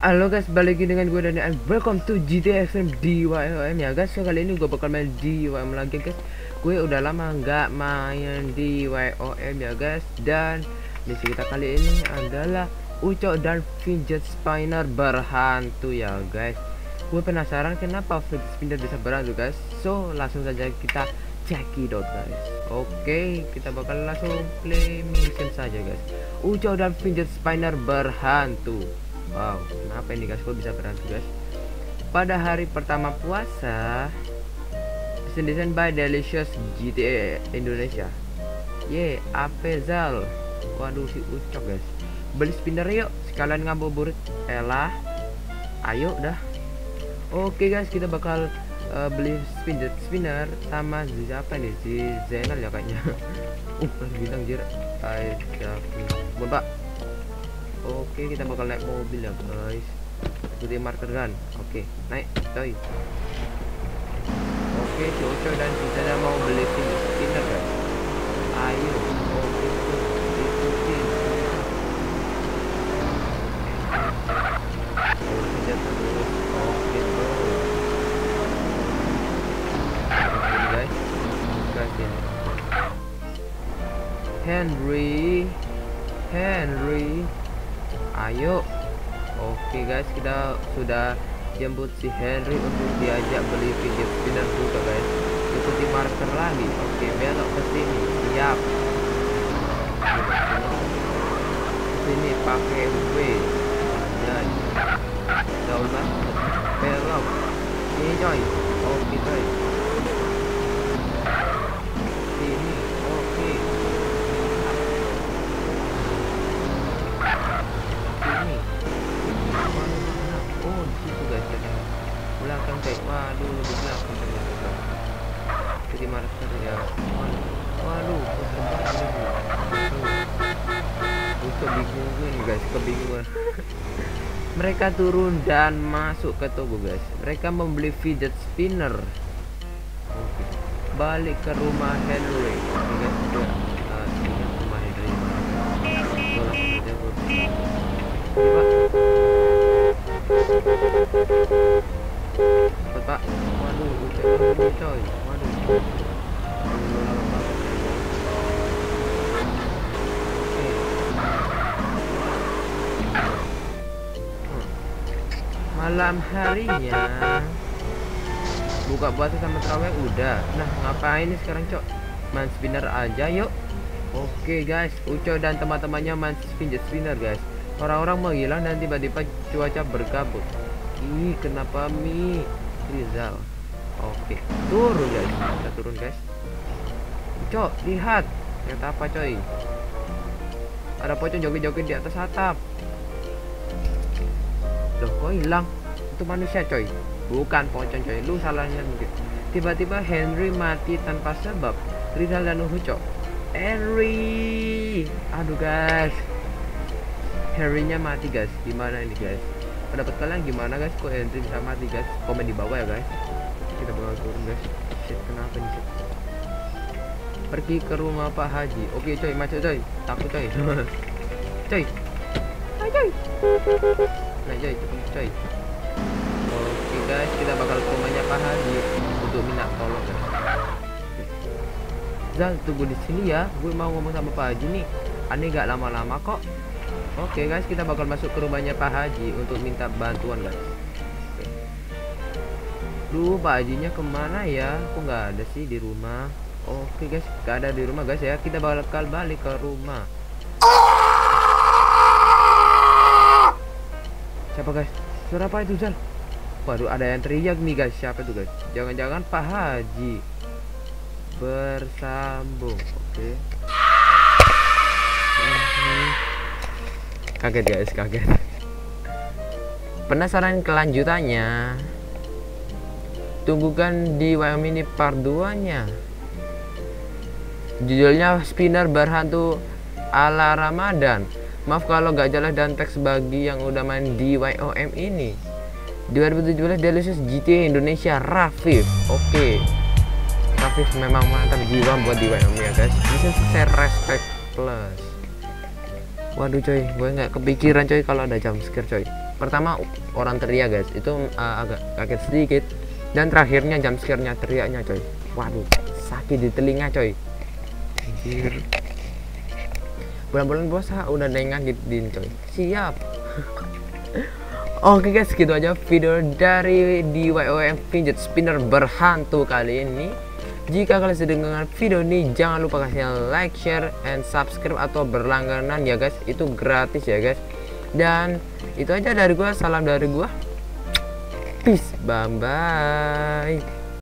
Halo guys, balik lagi dengan gue Dani and welcome to GTA Extreme DYOM ya guys. So kali ini gue bakal main DYOM lagi guys. Gue udah lama nggak main DYOM ya guys. Dan misi kita kali ini adalah Ucok dan Fidget Spinner berhantu ya guys. Gue penasaran kenapa Fidget Spinner bisa berhantu guys. So langsung saja kita cekidot guys. Oke, kita bakal langsung play mission saja guys. Ucok dan Fidget Spinner berhantu. Wow, kenapa ini guys, kok bisa berhantu guys? Pada hari pertama puasa, desain by Delicious GTA Indonesia. Ye, Apezal. Waduh, si Ucok guys. Beli spinner yuk, sekalian ngabuburit. Elah, ayo dah. Oke guys, kita bakal beli spinner sama siapa nih? Si Zainal ya kayaknya. Bintang jir. Pak. Oke, kita bakal naik mobil ya guys. Ikuti marker kan. Oke, naik coy. Oke, Coco dan kita mau beli spinner guys. Ayo, oke, ikuti. Oke bro. Oke guys, gasin. Henry. Ayo. Oke guys, kita sudah jemput si Henry untuk diajak beli fidget spinner juga guys. Ikuti marker lagi. Oke, belok ke sini. Siap. Sini pakai W. Dan jauh banget. Belok. Ini coy. Oke coy. Sini. Oke. Oh, di situ guys, belakang kayak waduh, di belakang ternyata. Jadi marker ya. Waduh, kebingungan guys, kebingungan. Mereka turun dan masuk ke toko guys. Mereka membeli fidget spinner. Oke. Balik ke rumah Henry. Oke guys, udah rumah Henry. Pak, waduh, udah coy, waduh. Malam harinya buka puasa sama terawih udah. Nah, ngapain ini sekarang cok? Main spinner aja yuk. Oke guys, Uco dan teman-temannya main fidget spinner guys. Orang-orang menghilang dan tiba-tiba cuaca berkabut. Ih, kenapa Rizal? Oke, turun guys. Kita turun guys. Cok, lihat. Ternyata apa coy? Ada pocong joget-joget di atas atap. Loh, kok hilang? Itu manusia coy. Bukan pocong coy. Lu salahnya mungkin. Tiba-tiba Henry mati tanpa sebab. Rizal dan Ucok. Henry. Aduh guys. Henry-nya mati guys. Gimana ini guys? Pendapat kalian gimana guys? Kok Henry bisa mati guys? Komen di bawah ya guys. Kita bakal turun guys. Shit, kenapa nih shit? Pergi ke rumah Pak Haji. Oke coy, macet coy. Takut coy. Coy. Hai coy. Nah coy, coy. Oke guys, kita bakal ke rumahnya Pak Haji untuk minta tolong guys. Zal, tunggu di sini ya. Gue mau ngomong sama Pak Haji nih. Aneh gak lama-lama kok. Oke guys, kita bakal masuk ke rumahnya Pak Haji untuk minta bantuan guys. Oke. Duh, Pak Hajinya kemana ya? Kok nggak ada sih di rumah? Oke guys, nggak ada di rumah guys ya. Kita bakal balik ke rumah. Siapa guys? Suara apa itu Zal? Waduh, ada yang teriak nih guys. Siapa itu guys? Jangan-jangan Pak Haji bersambung. Oke. Kaget guys, kaget. Penasaran kelanjutannya? Tunggukan di WM ini part 2 nya. Judulnya spinner berhantu ala Ramadan. Maaf kalau gak jelas dan teks bagi yang udah main di YOM ini. 2017 Delicious GTA Indonesia Rafif. Oke. Rafif memang mantap jiwa buat di YOM ya guys. Bisa share respect plus. Waduh coy, gue nggak kepikiran coy kalau ada jump scare coy. pertama orang teriak guys, itu agak kaget sedikit, dan terakhirnya jump scare-nya teriaknya coy, waduh sakit di telinga coy, anjir. Bulan-bulan puasa udah nengakin coy, siap. Oke guys, gitu aja video dari DIYOM fidget spinner berhantu kali ini. Jika kalian sedang dengan video ini, jangan lupa kasih like, share, and subscribe atau berlangganan ya guys, itu gratis ya guys. Dan itu aja dari gua, salam dari gua, peace, bye bye.